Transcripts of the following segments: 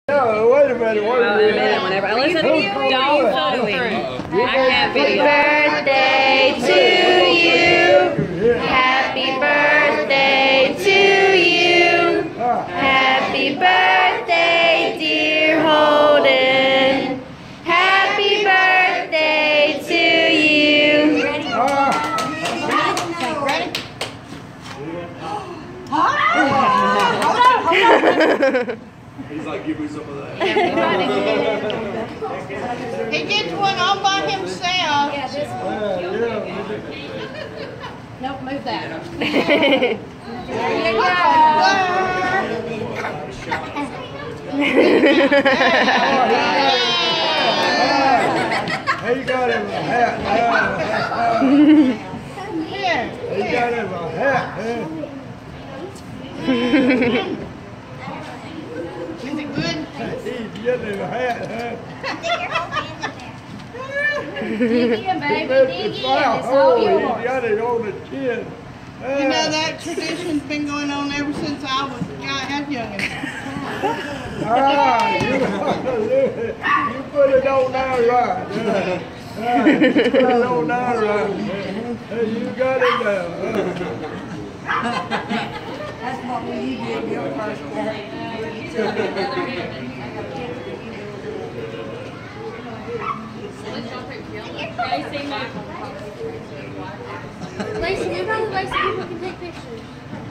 No, wait a minute. Whenever I listen, don't follow through. I can't be. Happy birthday to you. Happy birthday to you. Happy birthday, dear Holden. Happy birthday to you. Ready? He's like, give me some of that. He gets one all by himself. Yeah, this one. Nope, move that. There you go. He got him a hat. He got him a hat. Is it good? He's getting him a hat. Dig in, baby. Dig in. It's all yours. He got it on the chin. You know, that tradition's been going on ever since I was youngin'. You put it on there right. You put it on there right. You got it now. That's what you did your first day. Lacey, you're probably Lacey. People can take pictures.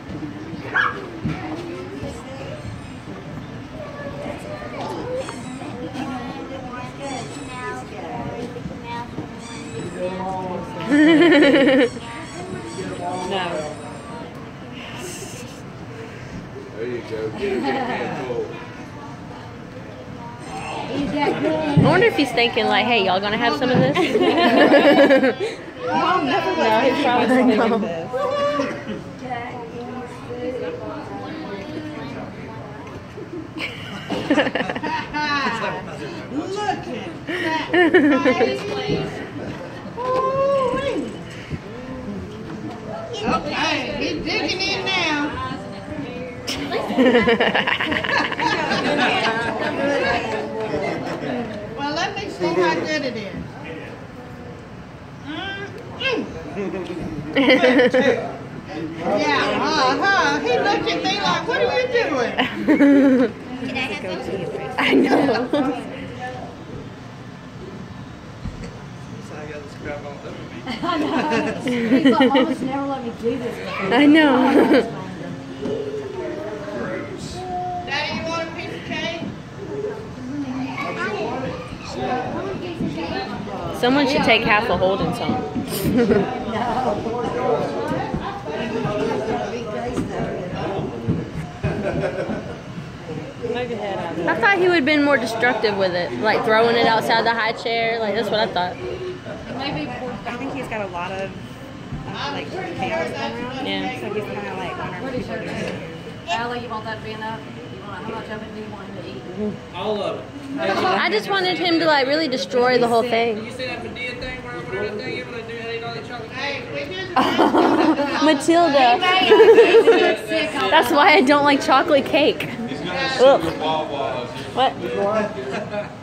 No. There you go. Get a handful. I wonder if he's thinking like, hey, y'all gonna have some of this? Mom never no, he's probably thinking this. Look at that. Okay, he's digging in now. Well, let me see how good it is. Yeah, he looked at me like, what are you doing? I know. I know. He's like, Mama's never let me do this before. I know. Daddy, you want a piece of cake? Someone should take half a Holden song. I thought he would have been more destructive with it, like throwing it outside the high chair. Like that's what I thought. Maybe I think he's got a lot of like chaos going around. Yeah. So he's kind of like wondering people doing it. Allie, you want that to be enough? You want how much of it do you want him to eat? All of it. I just wanted him to like really destroy the whole thing. You see that Medea thing where whatever that thing you want to do, how they all that chocolate cake? Hey, we just Matilda. That's why I don't like chocolate cake. He's got a Ugh. Wawa. What?